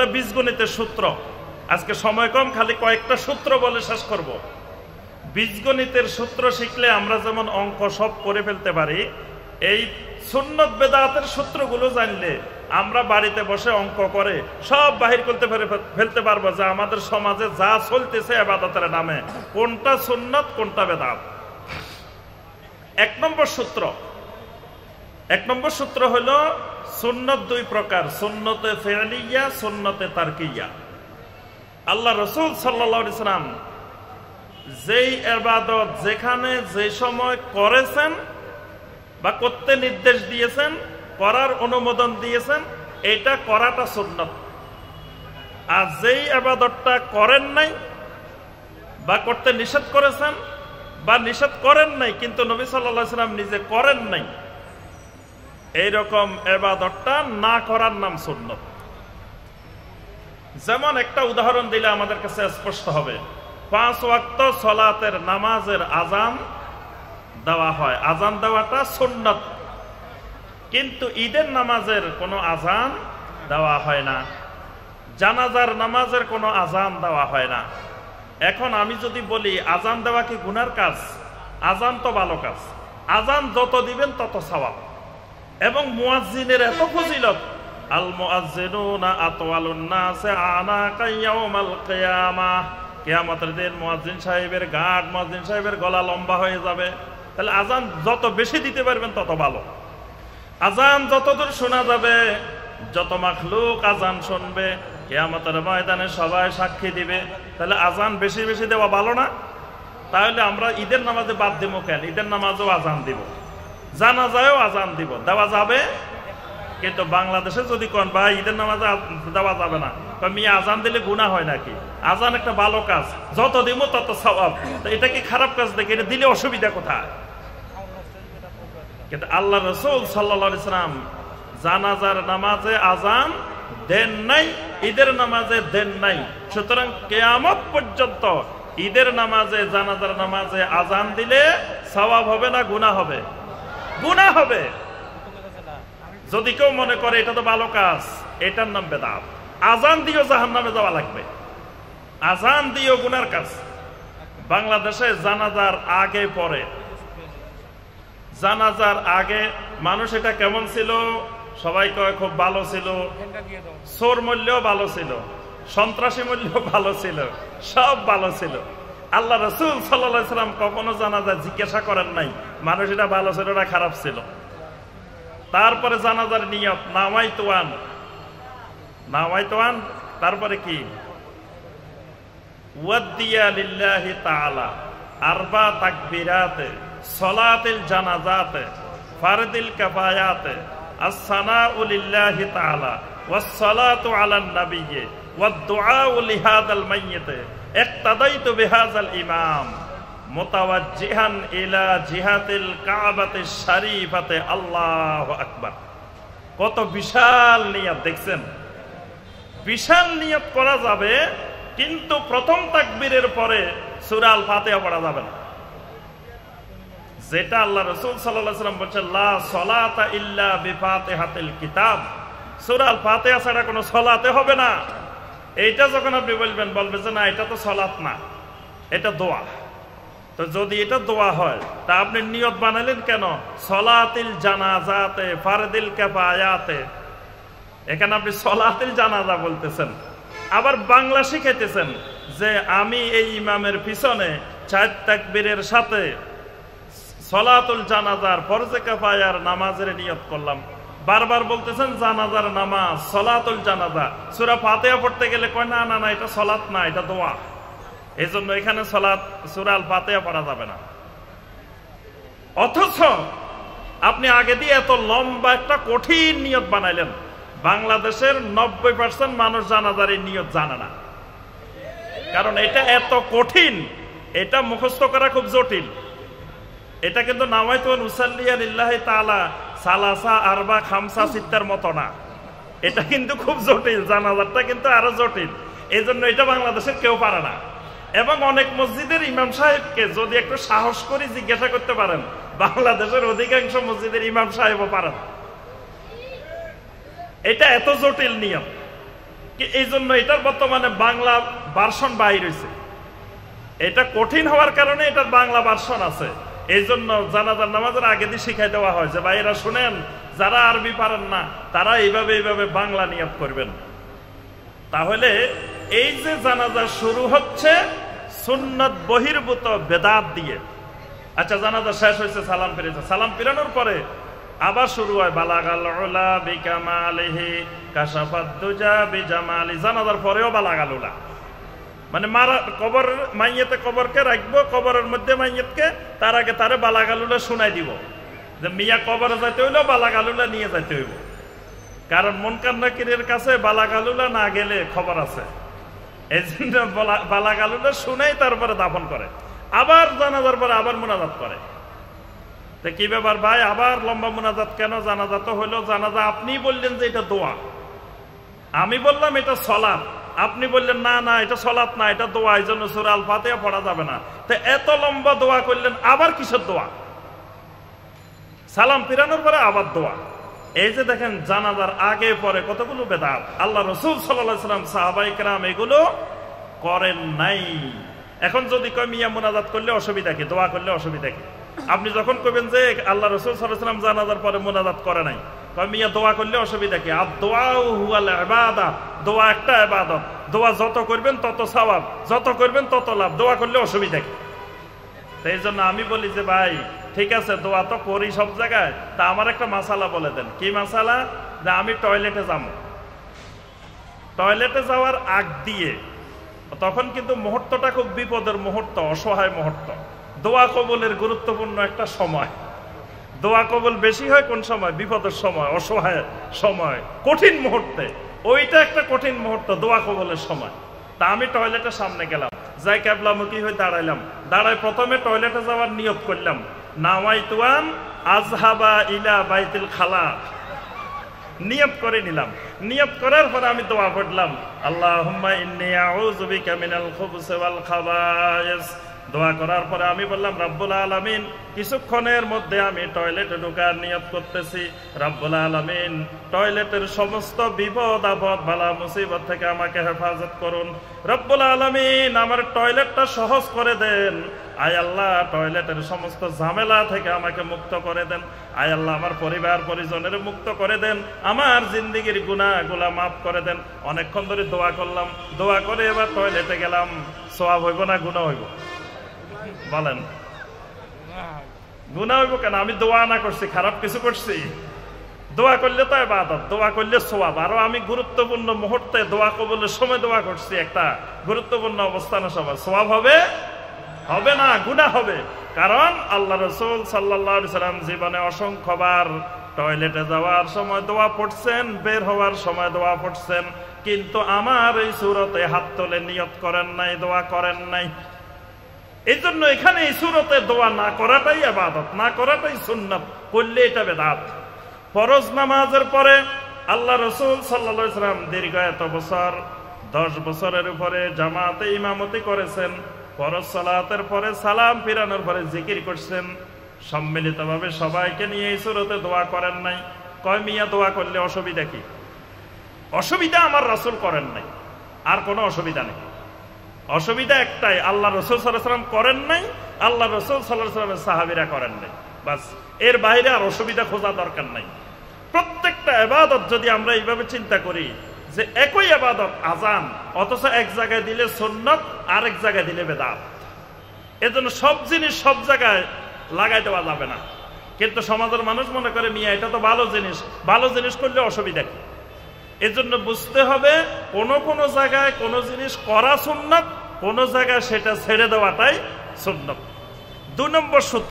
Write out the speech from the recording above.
এগুলো বীজগণিতের সূত্র। আজকে সময় কম, খালি কয়েকটা সূত্র বলে শেষ করব। বীজগণিতের সূত্র শিখলে আমরা যেমন অঙ্ক সব করে ফেলতে পারি, এই সুন্নত বেদাতের সূত্রগুলো জানলে আমরা বাড়িতে বসে অঙ্ক করে সব বাহির করতে ফেলতে পারবো যে আমাদের সমাজে যা চলতেছে ইবাদতের নামে কোনটা সুন্নত কোনটা বেদাত। এক নম্বর সূত্র হলো সুন্নত দুই প্রকার, সুন্নতে ফি'লিয়া, সুন্নতে তারকিয়া। আল্লাহ রাসূল সাল্লাল্লাহু আলাইহি সাল্লাম যেই ইবাদত যেখানে যে সময় করেছেন বা করতে নির্দেশ দিয়েছেন, করার অনুমোদন দিয়েছেন, এটা করাটা সুন্নত। আর যেই ইবাদতটা করেন নাই বা করতে নিষেধ করেছেন বা নিষেধ করেন নাই কিন্তু নবী সাল্লাল্লাহু আলাইহি সাল্লাম নিজে করেন নাই, এইরকম ইবাদতটা না করার নাম সুন্নত। যেমন একটা উদাহরণ দিলে আমাদের কাছে স্পষ্ট হবে। 5 ওয়াক্ত সালাতের নামাজের আজান দেওয়া হয়, আজান দেওয়াটা সুন্নত, কিন্তু ঈদের নামাজের কোনো আজান দেওয়া হয় না, জানাজার নামাজের কোনো আজান দেওয়া হয় না। এখন আমি যদি বলি আজান দেওয়া কি গুনার কাজ? আজান তো ভালো কাজ, আজান যত দিবেন তত সওয়াব। এবং মুয়াজ্জিনের এত ফজিলত, আল মুয়াজ্জিনুনা আতওয়ালুন নাসি আনাকা ইয়াউমাল কিয়ামাহ, কিয়ামতের দিন মুয়াজ্জিন সাহেবের গাঁট, মুয়াজ্জিন সাহেবের গলা লম্বা হয়ে যাবে। তাহলে আজান যত বেশি দিতে পারবেন তত ভালো। আজান যতদূর শোনা যাবে, যত মাখলুক আজান শুনবে, কিয়ামতের ময়দানে সবাই সাক্ষী দিবে, তাহলে আজান বেশি বেশি দেওয়া ভালো না? তাহলে আমরা ঈদের নামাজে বাদ দিব কেন? ঈদের নামাজেও আজান দিব, জানাজায়ও আজান দিব, দেওয়া যাবে। কিন্তু বাংলাদেশে যদি কোন ভাই ঈদের নামাজে দেওয়া যাবে না, মিয়া আজান দিলে গুনাহ হয় নাকি? আজান একটা ভালো কাজ, যত দিব তত সওয়াব। এটা কি খারাপ কাজ নাকি? এটা দিলে অসুবিধা কোথায়? কিন্তু আল্লাহ রাসূল সাল্লাল্লাহু আলাইহি সাল্লাম জানাজার নামাজে আজান দেন নাই, ঈদের নামাজে দেন নাই। সুতরাং কিয়ামত পর্যন্ত ঈদের নামাজে, জানাজার নামাজে আজান দিলে সওয়াব হবে না গুনাহ হবে? গুনাহ হবে। যদি কেউ মনে করে এটা তো ভালো কাজ, এটার নাম বেদাত। আজান দিয়েও জাহান্নামে যাওয়া লাগবে, আজান দিয়েও গুনার কাজ। বাংলাদেশে জানাজার আগে পরে, জানাজার আগে মানুষ এটা কেমন ছিল? সবাই কয় খুব ভালো ছিল, চোর মূল্যও ভালো ছিল, সন্ত্রাসী মূল্যও ভালো ছিল, সব ভালো ছিল। আল্লাহ রাসূল সাল্লাল্লাহু আলাইহি সাল্লাম কখনো জানাজা জিজ্ঞাসা করেন নাই মানুষ এটা ভালো ছিল না খারাপ ছিল। তারপরে জানাজার নিয়ত নাওয়াইতুয়ান, তারপরে কি? ওয়াদ্দিয়া লিল্লাহি তাআলা, আরবা তাকবীরাতে, সলাতিল জানাজাতে, ফারদিল কিফায়াতে, আসসানাউ লিল্লাহি তাআলা, ওয়াসসালাতু আলান নাবিয়্যি, ওয়াদ-দুআউ লিহাদাল মাইয়্যিত, ইক্তাদাইতু বিহাযাল ইমাম মুতাওয়াজ্জিহান ইলা জিহাতিল কাবাতিশ শরীফাতে। আল্লাহু আকবার। কত বিশাল নিয়ত দেখছেন? বিশাল নিয়ত করা যাবে, কিন্তু প্রথম তাকবীরের পরে সূরা আল ফাতিহা পড়া যাবে না। যেটা আল্লাহ রাসূল সাল্লাল্লাহু আলাইহি ওয়াসাল্লাম বলেছেন, লা সলাতা ইল্লা বিফাতিহাতিল কিতাব, সূরা আল ফাতিহা ছাড়া কোনো সালাতে হবে না। এইটা যখন আপনি বলবে যে না এটা তো সালাত না, এটা দোয়া। তো যদি এটা দোয়া হয় তা আপনি নিয়ত বানালেন কেন? সলাতিল জানাজাতে, ফারদিল কিফায়াতে। এখানে আপনি সলাতিল জানাজা বলতেছেন, আবার বাংলা শিখাইতেছেন যে আমি এই ইমামের পিছনে 4 তাকবীরের সাথে সলাতুল জানাজার, ফরজে কিফায়ার নামাজের নিয়ত করলাম। বারবার বলতেছেন জানাজার নামাজ, সলাতুল জানাজা। সূরা ফাতিহা পড়তে গেলে কয় না না না এটা সলাত না, এটা দোয়া। এই জন্য এখানে সূরা আল ফাতিহা পড়া যাবে না। অথচ আপনি আগে দিয়ে এত লম্বা একটা কঠিন নিয়ত বানাইলেন। বাংলাদেশের 90% মানুষ জানাজার এই নিয়ত জানে না, কারণ এটা এত কঠিন, এটা মুখস্থ করা খুব জটিল। এটা কিন্তু নাওয়াইতু আন উসাল্লিয়া লিল্লাহি তাআলা সালাসা আরবা খামসা সিত্তার মতো না, এটা কিন্তু খুব জটিল। জানাজারটা কিন্তু আরো জটিল, এই জন্য এটা বাংলাদেশের কেউ পারে না। এবং অনেক মসজিদের ইমাম সাহেবকে যদি একটু সাহস করে জিজ্ঞাসা করতে পারেন, বাংলাদেশের অধিকাংশ মসজিদের ইমাম সাহেবও পারেন। এটা এত জটিল নিয়ম। এই জন্য এটার বর্তমানে বাংলা ভার্সন বাইর হয়েছে। এটা কঠিন হওয়ার কারণে এটার বাংলা ভার্সন আছে। এই জন্য জানাজার নামাজের আগে দিয়ে শিখাই দেওয়া হয় যে ভাইরা শুনেন, যারা আরবি পারেন না তারা এইভাবে বাংলা নিয়ত করবেন। তাহলে এই যে জানাজা শুরু হচ্ছে সুন্নত বহির্ভূত বেদাত দিয়ে। আচ্ছা, জানাজা শেষ হয়েছে, সালাম ফিরেছে, সালাম ফিরানোর পরে আবার শুরু হয় বালাগাল উলা বিকামালিহি কাশাফাত দুজা বিজামালি। জানাজার পরেও বালাগাল উলা, মানে মারা কবর মাইয়েতে কবরকে রাখবো, কবরের মধ্যে মাইয়েতকে, তার আগে তারে বালাগালুলা শুনাই দিব যে মিয়া কবরে যাইতে হইলো বালাগালুলা নিয়ে যাইতে হইব। কারণ মুনকার নাকিরের কাছে বালাগালুলা না গেলে খবর আছে, এই জন্য বালাগালুলা শুনাই তারপরে দাফন করে। আবার জানাজার পরে আবার মুনাজাত করে। তো কি ব্যাপার ভাই, আবার লম্বা মুনাজাত কেন? জানাজা তো হইলো জানাজা, আপনি বললেন যে এটা দোয়া, আমি বললাম এটা সলাত, আপনি বললেন না না এটা সলাত না, এটা দোয়া, এই জন্য সূরা আল ফাতিহা পড়া যাবে না। তো এত লম্বা দোয়া করলেন, আবার কিসের দোয়া? সালাম ফিরানোর পরে আবার দোয়া। এই যে দেখেন জানাজার আগে পরে কতগুলো বেদাত। আল্লাহ রাসূল সাল্লাল্লাহু আলাইহি ওয়াসাল্লাম সাহাবায়ে কেরাম এগুলো করেন নাই। এখন যদি কয় মিয়া মুনাজাত করলে অসুবিধা কি, দোয়া করলে অসুবিধা কি? আপনি যখন কইবেন যে আল্লাহ রাসূল সাল্লাল্লাহু আলাইহি ওয়াসাল্লাম জানাজার পরে মুনাজাত করে নাই, কয় মিয়া দোয়া করলে অসুবিধা কি? আর দোয়া হুয়াল ইবাদা, দোয়া একটা ইবাদত, দোয়া যত করবেন তত সওয়াব, যত করবেন তত লাভ, দোয়া করলে অসুবিধা কি? এই জন্য আমি বলি যে ভাই ঠিক আছে দোয়া তো করি সব জায়গায়, তা আমার একটা মাসালা বলে দেন। কি মাসালা? যে আমি টয়লেটে যাব, টয়লেটে যাওয়ার আগ দিয়ে, তখন কিন্তু মুহূর্তটা খুব বিপদের মুহূর্ত, অসহায় মুহূর্ত, দোয়া কবুলের গুরুত্বপূর্ণ একটা সময়। দোয়া কবুল বেশি হয় কোন সময়? বিপদের সময়, অসহায় সময়, কঠিন মুহূর্তে। ওইটা একটা কঠিন মুহূর্ত, দোয়া কবুলের সময়। তা আমি টয়লেটের সামনে গেলাম, যাই ক্যাবলামুখী হয়ে দাঁড়াইলাম, দাঁড়ায় প্রথমে টয়লেটে যাওয়ার নিয়ত করলাম, নাওয়াইতুয়ান আযহাবা ইলা বাইতুল খালা, নিয়ত করে নিলাম। নিয়ত করার পরে আমি দোয়া পড়লাম, আল্লাহুম্মা ইন্নী আউযু বিকা মিনাল খুবুসি ওয়াল খাবায়েস। দোয়া করার পরে আমি বললাম, রব্বুল আলামিন কিছুক্ষণের মধ্যে আমি টয়লেটে ঢোকার নিয়ত করতেছি, রব্বুল আলামিন টয়লেটের সমস্ত বিপদ আপদ বালা মুসিবত থেকে আমাকে হেফাজত করুন। রব্বুল আলামিন আমার টয়লেটটা সহজ করে দেন। আয় আল্লাহ টয়লেটের সমস্ত ঝামেলা থেকে আমাকে মুক্ত করে দেন। আয় আল্লাহ আমার পরিবার পরিজনের মুক্ত করে দেন, আমার জিন্দেগির গুনাহগুলা মাফ করে দেন। অনেকক্ষণ ধরে দোয়া করলাম, দোয়া করে এবার টয়লেটে গেলাম। সওয়াব হইব না গুনাহ হইব? বলেন, গুনাহ হইব কেন? আমি দোয়া না করছি, খারাপ কিছু করছি? দোয়া করলে তো ইবাদত, দোয়া করলে সওয়াব। আরো আমি গুরুত্বপূর্ণ মুহূর্তে দোয়া কবুলের সময় দোয়া করছি, একটা গুরুত্বপূর্ণ অবস্থানের সময়, সওয়াব হবে? হবে না, গুনাহ হবে। কারণ আল্লাহ রাসূল সাল্লাল্লাহু আলাইহি সাল্লাম জীবনে অসংখ্যবার টয়লেটে যাওয়ার সময় দোয়া পড়ছেন, বের হওয়ার সময় দোয়া পড়ছেন, কিন্তু আমার এই সূরতে হাত তুলে নিয়ত করেন নাই, দোয়া করেন নাই। এই জন্য এখানে এই সূরতে দোয়া না করাটাই ইবাদত, না করাটাই সুন্নাত, করলে এটা বেদাত। ফরজ নামাজের পরে আল্লাহ রাসূল সাল্লাল্লাহু আলাইহি সাল্লাম দীর্ঘ এত বছর, 10 বছরের উপরে জামাতে ইমামতি করেছেন। ফরজ সালাতের পরে সালাম ফিরানোর পরে জিকির করছেন, সম্মিলিতভাবে সবাইকে নিয়ে এই সূরতে দোয়া করেন নাই। কয় মিয়া দোয়া করলে অসুবিধা কি? অসুবিধা আমার রাসূল করেন নাই, আর কোনো অসুবিধা নেই। অসুবিধা একটাই, আল্লাহ রাসূল সাল্লাল্লাহু আলাইহি সাল্লাম করেন নাই, আল্লাহ রাসূল সাল্লাল্লাহু আলাইহি সাল্লামের সাহাবীরা করেন নাই, বাস। এর বাইরে আর অসুবিধা খোঁজা দরকার নাই। প্রত্যেকটা ইবাদত যদি আমরা এইভাবে চিন্তা করি যে একই ইবাদত আযান, অথচ এক জায়গায় দিলে সুন্নাত, আরেক জায়গায় দিলে বেদাত। এজন্য সব জিনিস সব জায়গায় লাগাই দেওয়া যাবে না। কিন্তু সমাজের মানুষ মনে করে মিয়া এটা তো ভালো জিনিস, ভালো জিনিস করলে অসুবিধা কি? এজন্য বুঝতে হবে কোন জায়গায় কোন জিনিস করা সুন্নাত, কোন জায়গায় সেটা ছেড়ে দেওয়াটাই সুন্নাত। 2 নম্বর সূত্র।